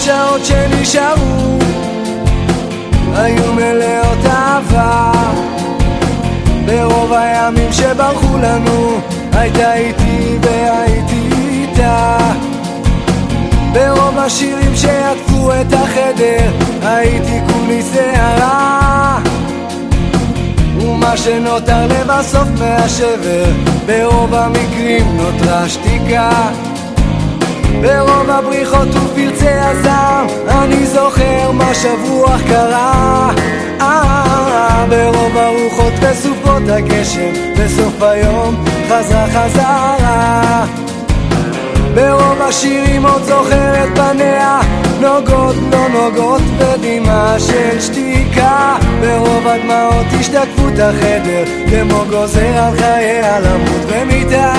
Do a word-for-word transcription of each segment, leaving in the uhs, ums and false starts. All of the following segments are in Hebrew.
השעות שנשארו היו מלאות אהבה, ברוב הימים שברחו לנו הייתה איתי והייתי איתה, ברוב השירים שעטפו את החדר הייתי כולי שערה, ומה שנותר לבסוף מהשבר ברוב המקרים נותרה שתיקה, ברוב הבריחות ופרצי הזעם אני זוכר מה שבוע קרה, אה, ברוב הרוחות וסופות הגשם בסוף היום חזרה חזרה, ברוב השירים עוד זוכר את פניה נוגות לא נוגות בדמעה של שתיקה, ברוב הדמעות השתקפו את החדר כמו גוזר על חייה למות במיטה.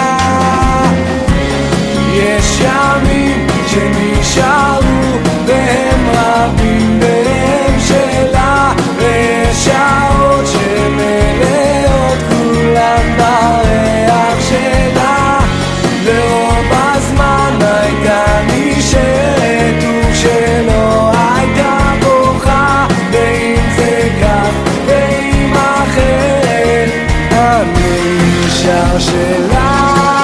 יש ימים שנשארו והם רבים והם שלה, ויש שעות שמלאות כולן בריח שלה, ורוב הזמן הייתה נשארת וכשלא הייתה בוכה, ואם זה כך ואם אחרת אני נשאר שלה.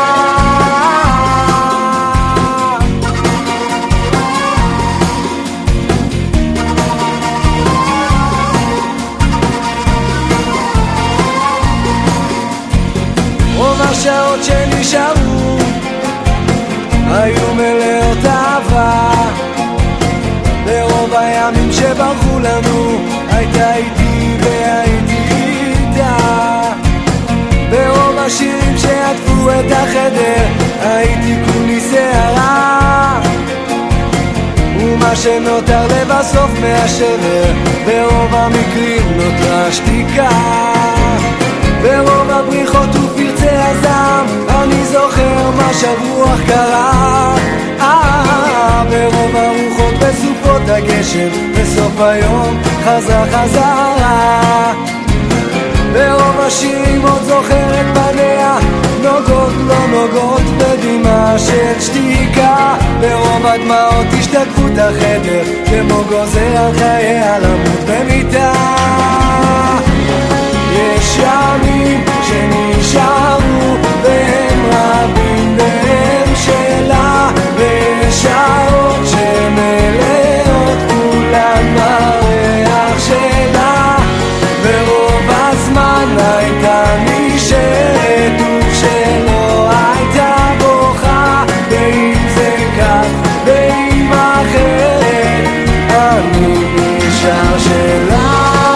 השעות שנשארו היו מלאות אהבה, ברוב הימים שברחו לנו הייתה איתי והייתי איתה, ברוב השירים שעטפו את החדר הייתי כולי שערה, ומה שנותר לבסוף מהשבר ברוב המקרים נותרה שתיקה, ברוב הבריחות ופרצי הזעם אני זוכר מה שבוע קרה, אה, ברוב הרוחות וסופות הגשם בסוף היום חזרה חזרה, ברוב השירים עוד זוכר את פניה נוגות לא נוגות בדמעה של שתיקה, ברוב הדמעות השתקפו את החדר כמו גוזר על חייה למות במיטה. יש ימים שנשארו והם רבים והם שלה, ויש שעות שמלאות כולן בריח שלה, ורוב הזמן הייתה נשארת וכשלא הייתה בוכה, ואם זה כך ואם אחרת אני נשאר שלה.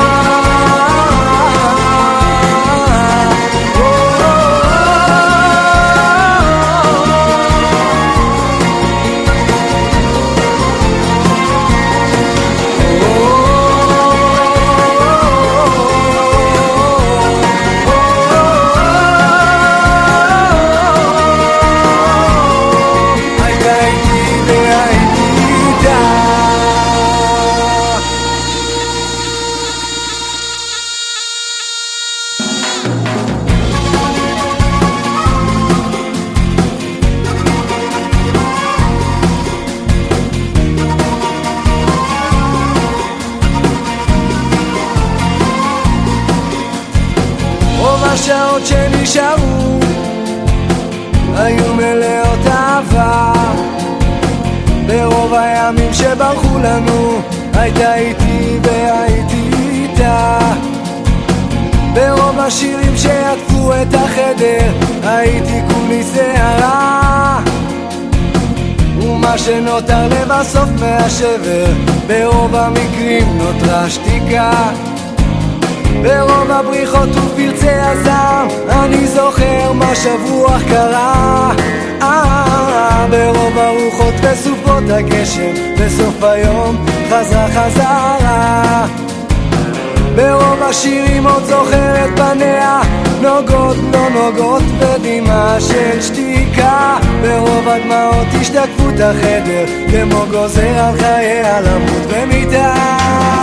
השעות שנשארו היו מלאות אהבה, ברוב הימים שברחו לנו הייתה איתי והייתי איתה, ברוב השירים שעטפו את החדר הייתי כולי שערה, ומה שנותר לבסוף מהשבר ברוב המקרים נותרה שתיקה, ברוב הבריחות ופרצי הזעם אני זוכר מה שבוע קרה, אה, ברוב הרוחות וסופות הגשם בסוף היום חזרה חזרה, ברוב השירים עוד זוכר את פניה נוגות לא נוגות בדמעה של שתיקה, ברוב הדמעות השתקפו את החדר כמו גוזר על חייה למות במיטה.